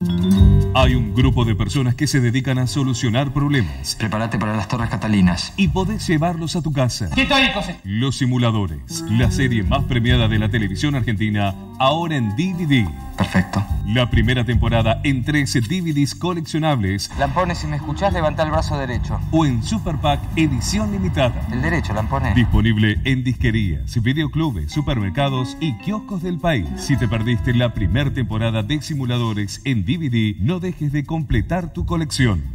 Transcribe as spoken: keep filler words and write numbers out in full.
Hay un grupo de personas que se dedican a solucionar problemas. Prepárate para las Torres Catalinas. Y podés llevarlos a tu casa. ¿Qué estoy, José? Los Simuladores, la serie más premiada de la televisión argentina, ahora en D V D. Perfecto. La primera temporada en trece D V Ds coleccionables. Lampone, si me escuchás, levanta el brazo derecho. O en Super Pack edición limitada. El derecho, Lampone. Disponible en disquerías, videoclubes, supermercados y kioscos del país. Si te perdiste la primera temporada de Simuladores en D V D, no dejes de completar tu colección.